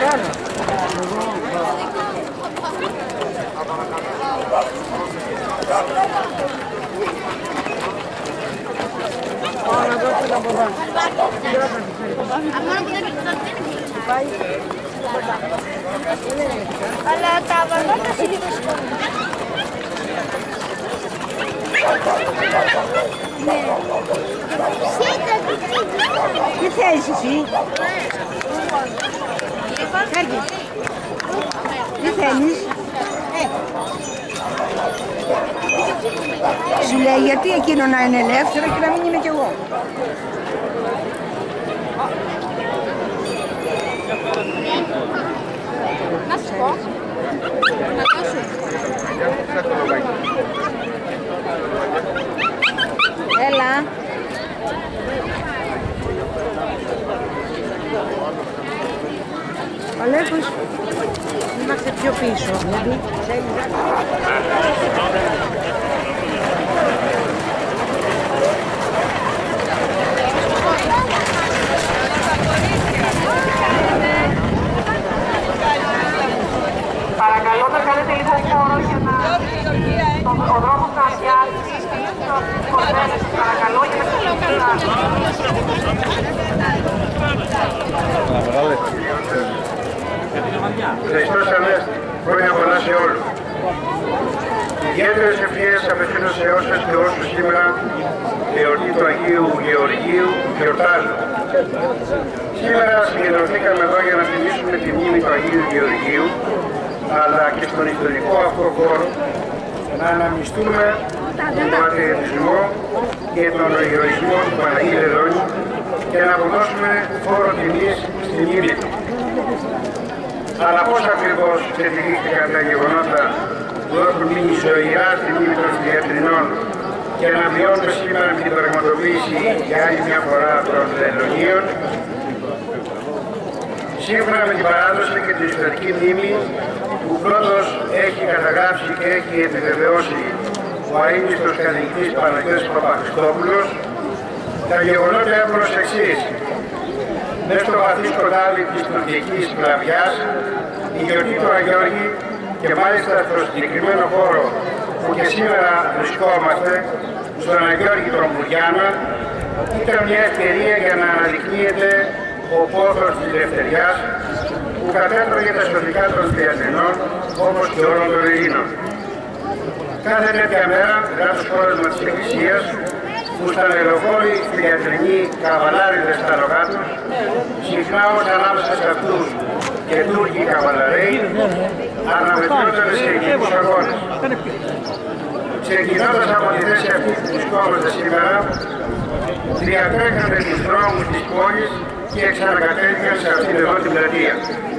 Αλλά τα βαρβάτα συνήθως τι θέλεις εσύ? Φέρνεις. Τι θέλεις? Σου λέει γιατί εκείνο να είναι ελεύθερο και να μην είμαι κι εγώ. Να σου πω. Να δώσω. Έλα. Ο Αλέκος είμαστε πιο πίσω. Παρακαλώ να κάνετε λίγο χώρο για να ο δρόμος να αδειάσει κορδέλες. Παρακαλώ για να Χριστός Ανέστη, χρόνια πολλά σε όλους. Ιδιαίτερες ευχές απευθύνω σε όσες και όσους σήμερα τη εορτή του Αγίου Γεωργίου γιορτάζουν. Σήμερα συγκεντρωθήκαμε εδώ για να τιμήσουμε τη μνήμη του Αγίου Γεωργίου, αλλά και στον ιστορικό αυτό χώρο να αναμνηστούμε τον πατριωτισμό και τον ηρωισμό του Παναγίου Λεδόνη και να αποδώσουμε φόρο τιμής στη μνήμη του. Αλλά πώς ακριβώς ξετυλίχθηκαν τα γεγονότα που έχουν μείνει ζωηρά στη μνήμη των Ιατρινών και αναβιώνονται σήμερα με την πραγματοποίηση για άλλη μια φορά των Λεδονίων. Σύμφωνα με την παράδοση και την ιστορική μνήμη που πρώτος έχει καταγράψει και έχει επιβεβαιώσει ο αείμνηστος καθηγητής Παναγιώτης Παπαχριστόπουλος, τα γεγονότα έχουν ως εξής. Μες στο βαθύ σκοτάδι της τουρκικής σκλαβιάς, η γιορτή του Αγιώργη και μάλιστα στο συγκεκριμένο χώρο που και σήμερα βρισκόμαστε, στον Αγιώργη των Μπουριάνων, ήταν μια ευκαιρία για να αναδεικνύεται ο πόθος της ελευθεριάς που κατέτρωγε τα σωτικά των Ιατρινών όπως και όλων των Ελλήνων. Κάθε τέτοια μέρα, μετά το σκόρασμα της Εκκλησίας, που στα λεωφόροι Ιατρινοί καβαλάριδες στα λογά τους, συχνά όμως ανάμεσα σε αυτούς και Τούρκοι καβαλαρέοι, αναμετρούνται σε ειρηνικούς αγώνες. Ξεκινώντας από τη θέση αυτή που βρισκόμαστε σήμερα, διατρέχανε τους δρόμους της πόλης και ξανακατέληγαν σε αυτήν εδώ την πλατεία.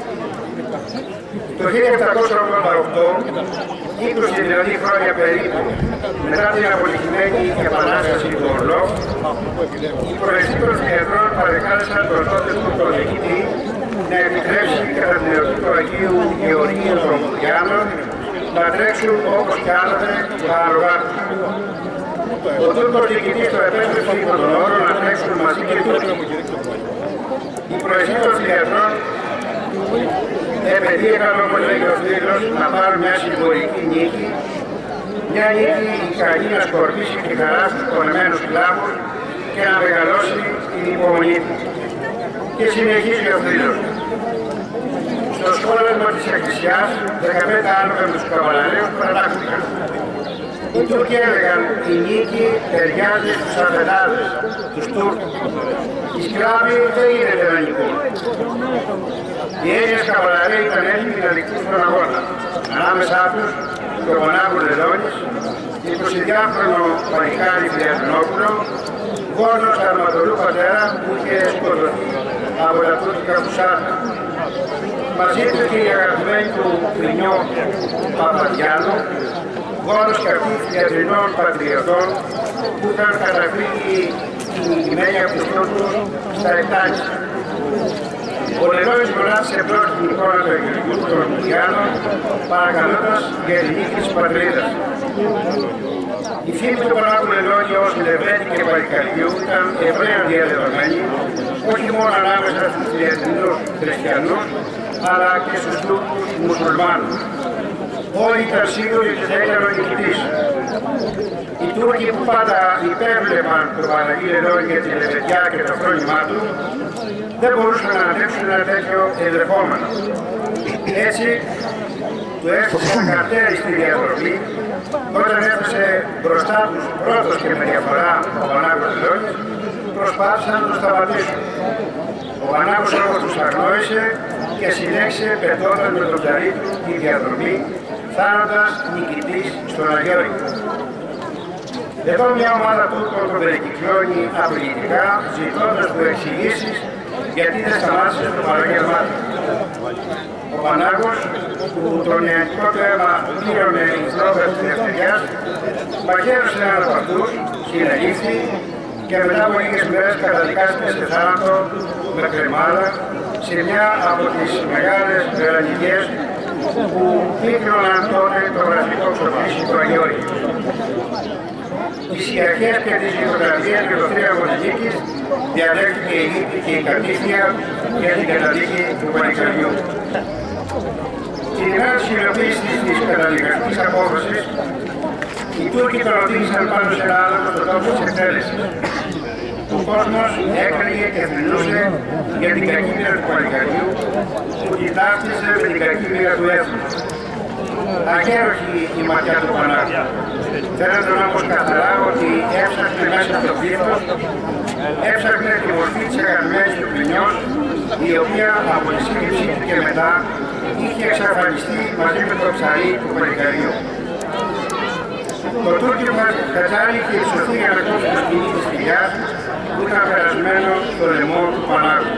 Το 1788, 20 δηλαδή χρόνια περίπου μετά την αποτυχημένη επανάσταση του Ορλόφ, οι προεστοί των Ιατρών παρεκάλεσαν τον τότε του διοικητή να επιτρέψει κατά την εορτή του Αγίου Γεωργίου των Μπουριάνων να τρέξουν όπως και άλλοτε τα άλογα τους. Ο Τούρκος διοικητής το επέτρεψε υπό τον όρο να τρέξουν μαζί και Τούρκοι. Οι προεστοί των Ιατρών επαιδείχαν, όπως λέγει ο φίλος, να πάρουν μια συμβολική νίκη, μια νίκη ικανή να σκορπίσει τη χαρά στους πονεμένους σκλάβους και να μεγαλώσει την υπομονή του. Και συνεχίζει ο φίλος. Στο σκόλασμα της Εκκλησιάς, 15 άλογα με τους καβαλαρέους παρατάχθηκαν. Οι Τούρκοι έλεγαν η νίκη ταιριάζει στους αφεντάδες, τους Τούρκους. Οι σκλάβοι δεν γίνεται να νικούν. Οι Έλληνες καβαλαρέοι ήταν έτοιμοι να νικήσουν τον αγώνα. Ανάμεσά τους και ο μονάχος Λεδόνης, 22χρονο παλικάρι Φιλιατρινόπουλο, γόνος αρματολού πατέρα που είχε σκοτωθεί από τα τουρκικά φουσάτα. Μαζί του και η αγαπημένη του Κρινιό Παπαδιάνου, γόνος και αυτοί Ιατρινών πατριωτών που είχαν καταφύγει την ημένια από τους Τούρκους στα Εκτάνησα. Ο Λεδόνης μονάχησε πρώτη την εικόνα του Αγιοργιού των Μπουριάνων, παρακαλώντας για την νίκη της πατρίδας. Η φήμη του Πανάγου Λεδόνη ως Λεβέντη και Παλικαριού ήταν ευρέως διαδεδομένη, όχι μόνο ανάμεσα στους Ιατρινούς χριστιανούς, αλλά και στους Τούρκους μουσουλμάνους. Όλοι ήταν σίγουροι ότι θα ήταν ο νικητής. Οι Τούρκοι που πάντα υπέβλεπαν τον Παναγί Λελόνη για την ελευθεριά και το φρόνημά του, δεν μπορούσαν να αντέξουν ένα τέτοιο ενδεχόμενο. Έτσι, του έφτασε καρτέρι στη διαδρομή, όταν έφτασε μπροστά τους πρώτος και με διαφορά ο Πανάγος Λελόνης, προσπάθησαν να τον σταματήσουν. Ο Πανάγος όμως τους αγνόησε και συνέχισε πετώντας με τον ψαρί του τη διαδρομή, φτάνοντας νικητής στον Αγιώρη. Εδώ μια ομάδα Τούρκων τον περικυκλώνει απειλητικά, ζητώντας του εξηγήσεις γιατί δεν σταμάτησε στο παραγγέλμά του. Ο Πανάγος, που το νεανικό του αίμα πλήρωνε η φλόγα της ελευθεριάς, μαχαίρωσε έναν από αυτούς, συνελήφθη και μετά από λίγες μέρες καταδικάστηκε σε θάνατο με κρεμάδα σε μια από τις μεγάλες βερανικές που πίκρωναν τότε το βραστικό ξοπλίσι του Αγιώρη. Τις ιεραρχίες και τις γειτοκρατίες και το θρίαμβο της νίκης διαλέχθηκε η νίκη και η κατήφια για την καταδίκη του Παλικαριού. Την ημέρα της υλοποίησης της καταδικαστικής απόφασης, οι Τούρκοι τον οδήγησαν πάνω σε ένα άλογο στον τόπο της εκτέλεσης. Ο κόσμος έκραγε και θρηνούσε για την κακή μοίρα του Παλικαριού που την ταύτιζε με την κακή μοίρα του έθνους. Αγέροχη η ματιά του Πανάγου. Φαίνεται όμως καθαρά ότι έψαχνε μέσα στο πλήθος, έψαχνε τη μορφή της αγαπημένης του Πληνιός, η οποία από τη σύλληψή του και μετά είχε εξαφανιστεί μαζί με το ψαρί του Παλικαριού. Το τουρκικό Χατζάρι είχε υψωθεί για να κόψει το σκηνή της θηλιάς που ήταν περασμένο στο λαιμό του Πανάγου.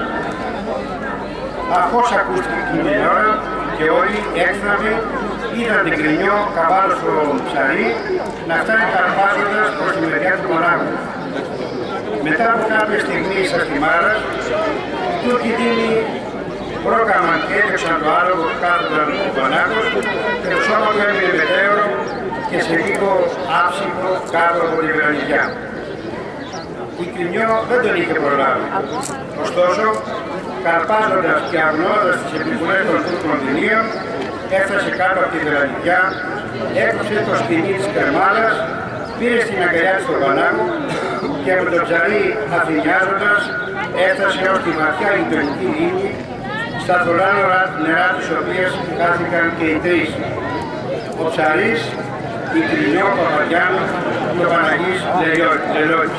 Αχώς ακούστηκε εκείνη την ώρα και όλοι έξτραβοι είδαν την Κρινιό καβάλω στο ψαρί να φτάνει καρπάζοντας προς τη μεριά του Πανάγου. Μετά από κάποια στιγμή ίσα στη Μάρας, οι Τούρκοι δίνοι πρόκαμαν και έπαιξαν το άλογο που κάθονταν ο Πανάγος και το σώμα του έμεινε μετέωρο και σε λίγο άψυχο κάτω από τη βερανικιά. Η Κρινιό δεν τον είχε προλάβει. Ωστόσο, καρπάζοντας και αγνοώντας τις επιβουλές των Τούρκων δυνείων, έφτασε κάτω από τη βερανικιά, έκοψε το σκηνή της κρεμάδας, πήρε στην αγκαλιά του τον Πανάγου και με το ψαρί αφηνιάζοντας έφτασε ως τη βαθιά γειτονική λίμνη, στα θολά νερά τις οποίες χάθηκαν και οι τρεις. Ο ψαρής, η Κρινιό Παπαδιάνου και ο Παναγής Λελόνης.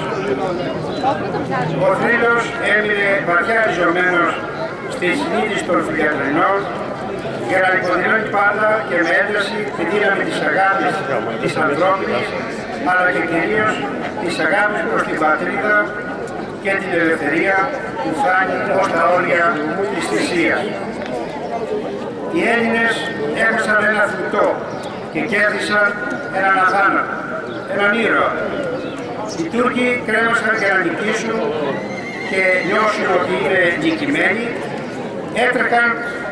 Ο θρύλος έμεινε βαθιά ριζωμένος στη συνείδηση των φιλιατρινών για να υποδηλώνει πάντα και με ένταση τη δύναμη της αγάπης της ανθρώπινης, αλλά και κυρίως της αγάπης προς την πατρίδα και την ελευθερία που φτάνει ως τα όρια της θυσίας. Οι Έλληνες έχασαν ένα φρουτό και κέρδισαν έναν αθάνατο, έναν ήρωα. Οι Τούρκοι κρέμασαν για να νικήσουν και νιώσουν ότι είναι νικημένοι, έτρεκαν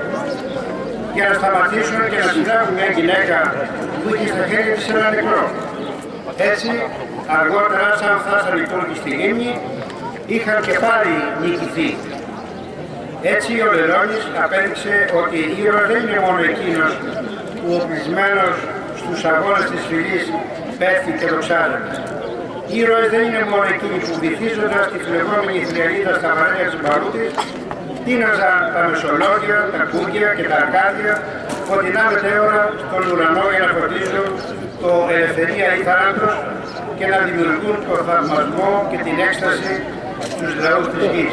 για να σταματήσουν και να συλλάβουν μια γυναίκα που είχε στα χέρια της ένα νεκρό. Έτσι, αργότερα, σαν φτάσαν οι Τούρκοι στη λίμνη, είχαν και πάλι νικηθεί. Έτσι, ο Λελόνης απέδειξε ότι ήρωας δεν είναι μόνο εκείνος που οπλισμένος στους αγώνες της φυλής πέφτει και δοξάζεται. Ήρωες δεν είναι μόνο εκείνοι που βυθίζοντας τη φλεγόμενη θριαλίδα στα βαρέλια της Μπαρούτης, τίναζαν τα μεσολόγια, τα κούκκια και τα αρκάδια φωτεινά μετέωρα στον ουρανό για να φωτίζουν το ελευθερία ή θάνατος και να δημιουργούν το θαυμασμό και την έκσταση στους λαούς της γης.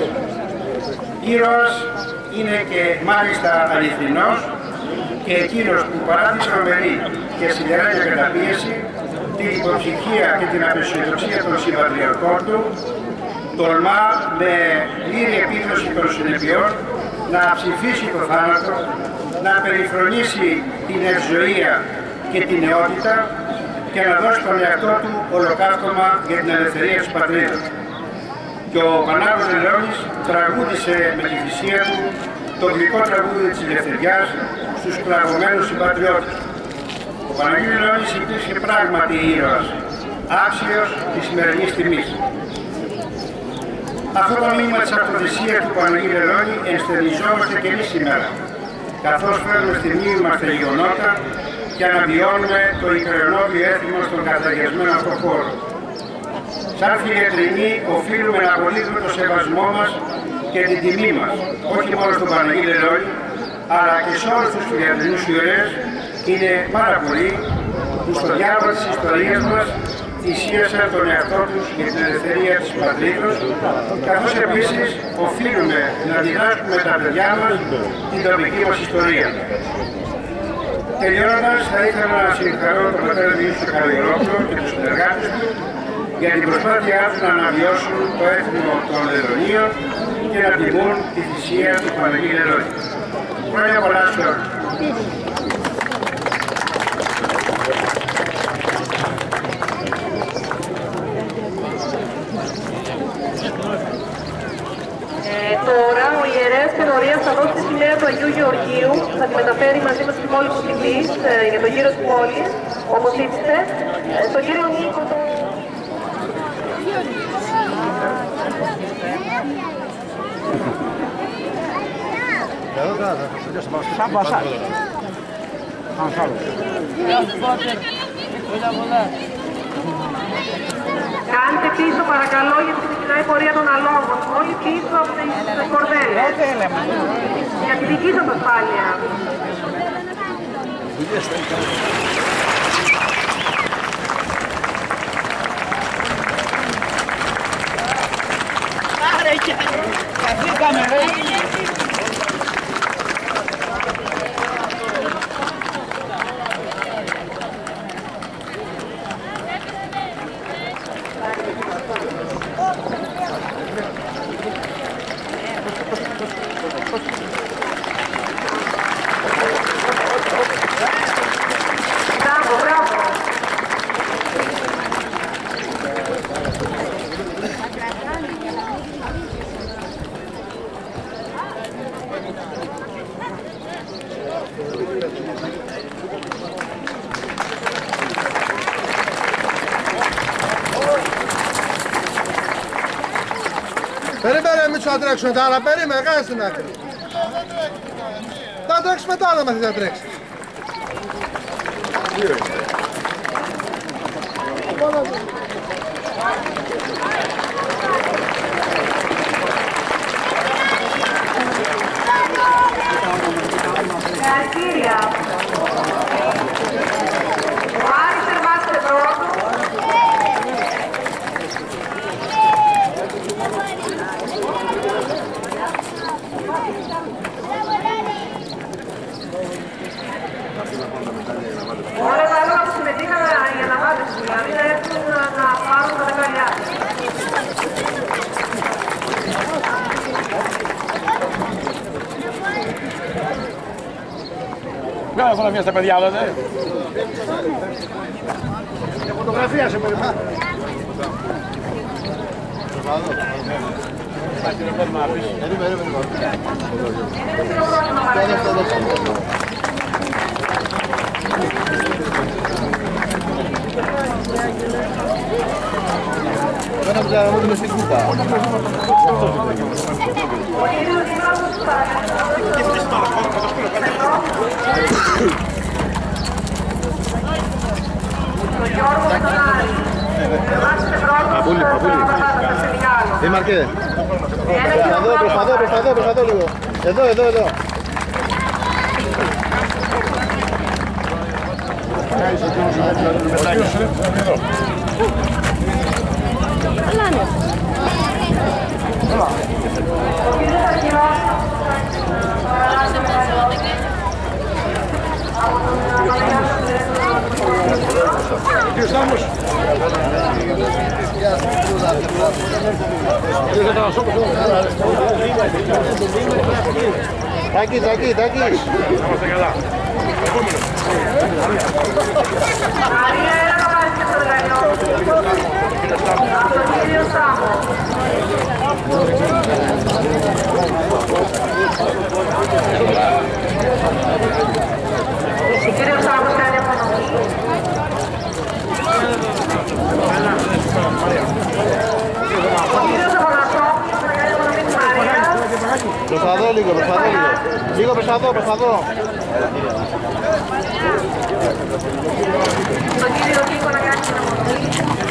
Ήρωας είναι και μάλιστα αληθινός και εκείνος που παρά τη τρομερή και σιδερένια καταπίεση, την υποψυχία και την απεσιοδοξία των συμπατριαρχών του, τολμά με πλήρη επίδοση των συνεπειών να ψηφίσει το θάνατο, να περιφρονήσει την ευζοία και την νεότητα και να δώσει τον εαυτό του ολοκαύτωμα για την ελευθερία της πατρίδας. Και ο Πανάγος Λελόνης τραγούδισε με τη θυσία του το γλυκό τραγούδι της ελευθεριάς στους κλαγωμένους συμπατριώτες. Ο Παναγής Λελόνης υπήρχε πράγματι ήρωας, άξιος της σημερινής τιμής. Αυτό το μήνυμα της αυτοθυσίας του Παναγή Λελόνη ενστερνιζόμαστε και εμείς σήμερα. καθώς φέρνουμε στη μνήμη μας τα γεγονότα και αναβιώνουμε το ικρενόβιο έθιμο στον καταγιασμένο αυτό χώρο. Σαν φιλιατρινοί οφείλουμε να αποδίδουμε το σεβασμό μας και την τιμή μας, όχι μόνο στον Παναγί Λερώνη, αλλά και σε όλους τους φιλιατρινούς ιερείς. Είναι πάρα πολλοί που στο διάβασμα της ιστορίας μας θυσίασαν τον εαυτό τους για την ελευθερία της πατρίδος, καθώς επίσης οφείλουμε να διδάσκουμε τα παιδιά μας την τοπική μας ιστορία. Τελειώνοντας, θα ήθελα να συγχαρώ τον πατέρα Διονύσιο Καραγιορόπουλο και τους συνεργάτες του για την προσπάθειά τους να αναβιώσουν το έθιμο των Λερωνίων και να τιμούν τη θυσία του Παναγί Λερώνη. Χρόνια πολλά σε όλους. Τώρα ο ιερέας Θενωρίας θα δώσει τη σημαία του Αγίου Γεωργίου, θα τη μεταφέρει μαζί με τους υπόλοιπους τιμής για το γύρο της πόλης, όπως είπατε, στον κύριο Νίκο. Κάντε πίσω παρακαλώ γιατί ξεκινάει η πορεία των αλόγων. Όλοι πίσω από τις κορδέλες. Για τη δική σας ασφάλεια. Καθήκαμε ρε. Περίμενε, μην θα τρέξουμε τα άλλα, περίμενε, κάνε στην άκρη. Θα τρέξουμε τα άλλα, μα θα τρέξει. Συγχαρητήρια. Ο Άρης Θερμάτης πρώτος. Όλα τα άλλα που συμμετείχαν οι αναβάτες, δηλαδή θα έρθουν να πάρουν τα δεκαλιά. Βγάλε φωτογραφία στα παιδιά, δεν. Για φωτογραφία σε περιμένω. Δήμαρχε, προσπαθώ λίγο. Εδώ. Κύριε Σάμος. Τάκη. Είμαστε καλά. Επόμενο. Μαρία, έλα να πάρεις και στο εργαλείο. Από τον κύριο Σάμο. Ο κύριος Σάμος κάνει απονομή. Ο κύριος Απανασόπουλος κάνει απονομή της Μαρίας. Προσπαθώ λίγο. Λίγο προς τα δω, προς τα δω. Τον κύριο Κίκο να κάνει την αποδοχή.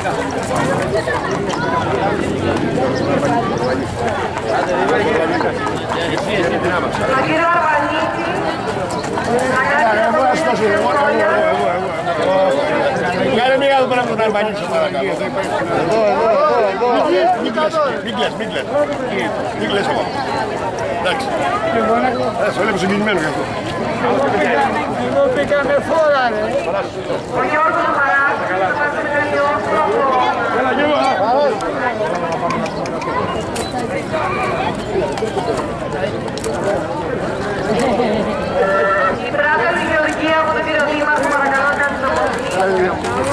Τον κύριο Αρβανίτη να κάνει την αποδοχή. Κάνε μεγάλο πράγμα τον Αρβανίτη, παρακαλώ. Εδώ. Μην κλαις ακόμα. Εντάξει. Σε βλέπω συγκινημένο γι' αυτό. Εδώ πήγαμε φόρα, ρε. Ο Γιώργος Μαράκης θα πάρει το μεταλλιότυπο. Έλα Γιώργο. Η πράσινη Γεωργία από τον κύριο Δήμαρχο, παρακαλώ να κάνει το αποδοχή.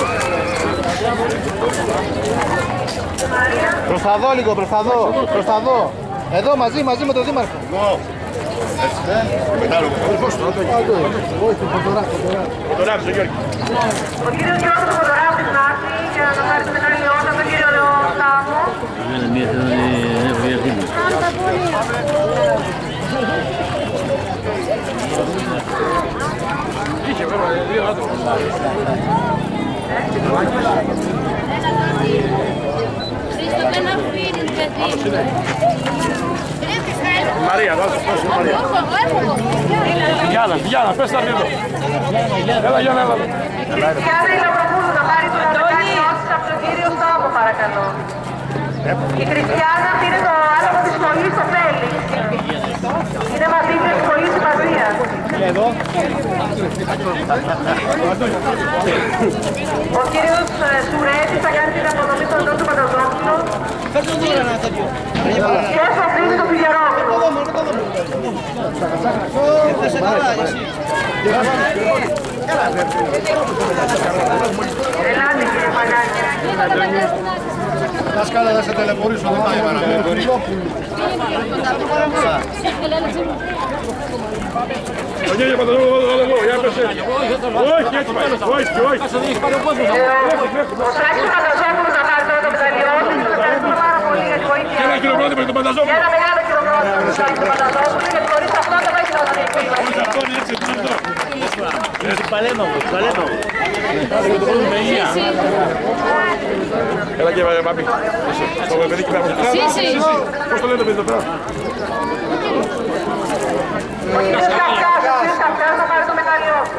Προς τα δω λίγο, προς τα δω. Εδώ μαζί με τον Δήμαρχο. Φωτογράφησε ο Γιώργη. Ο κύριος Γιώργος φωτογράφης να έρθει για να πάρει το μεταλλιότα από τον κύριο Σάμο. Είχε βέβαια δύο άτομα. Μαρία, δώσε Μαρία. Γιάννα, πες τα εδώ. Έλα Γιάννα, έλα. Γιάννα Ηλαυροπούλου να πάρει το μεταλλιότα από τον κύριο Σάμο, παρακαλώ. Η Χριστιάνα πήρε το άλογο της σχολής στο Φέλιξ. Είναι μαζί με τη σχολή Συμμαζίας. Ο κύριος Σουρέτης θα κάνει την αποδομή στον Νότο Πανταζόπουλο. Και στο Φρύδι το Φιλιαρόπουλο. Ελάτε κύριε Παγάκη. Δάσκαλα, θα σε τελεπορήσω, δεν πάει παρακαλώ. Ο Γιώργη Πανταζόπουλο, εδώ, για πέσε. Όχι, έτσι πάει. Όχι. Ο Σάκης Πανταζόπουλος θα πάρει το μεταλλιότη. Ευχαριστούμε πάρα πολύ για τη βοήθεια. Και ένα χειροκρότημα για τον Πανταζόπουλο. Και ένα μεγάλο χειροκρότημα για τον Σάκη Πανταζόπουλο, γιατί χωρίς αυτό δεν έχει να τον εκπλήσει. Αυτό είναι έτσι, αυτό. Έλα και Μάπη. Στο παιδί και πέρα. Πώς το λένε το παιδί εδώ πέρα. Ο κύριος Καφκάς θα πάρει το μεταλλιότη.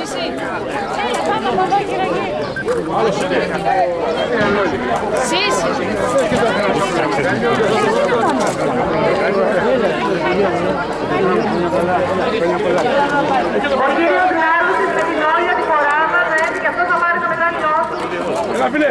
Ο κύριος Νάρουσης με την όρια τη φορά μας έτσι και αυτό θα πάρει το μεταλλιότη. Έλα φίλε.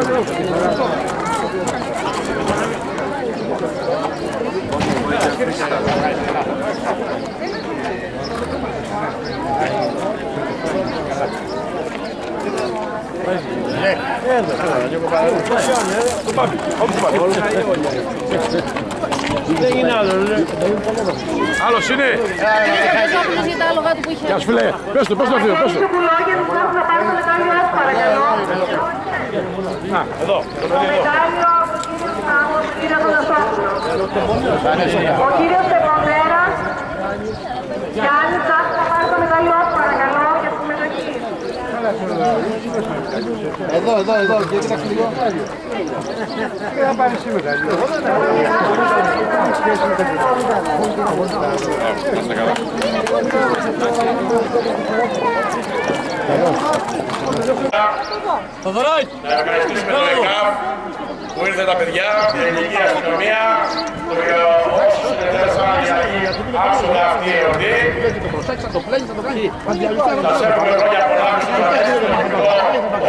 Δεν είναι άλλο, Άλλος είναι. Για τα άλογα του που είχε. Γεια σου φίλε. Πες το, πες το φίλε. Ο κύριος Κουλόγερος θα πάρει το μεταλλιότη, παρακαλώ. Να, εδώ. Το μετάλλιο από τον κύριο Σάμο, τον κύριο Θοδοσόπουλο. Ο κύριος Τεπονέρας, Γιάννη Τσάκ θα πάρει το μεταλλιότη, παρακαλώ, για τη συμμετοχή. Εδώ, και κοίταξε λίγο. Θα πάρει σήμερα. Θοδωράκη! Να ευχαριστήσουμε το ΕΚΑΒ που ήρθε τα παιδιά, την ελληνική αστυνομία, όσους συνεδέσαν για να άσχολα αυτή η εορτή. Θα σε έχουμε χρόνια πολλά στο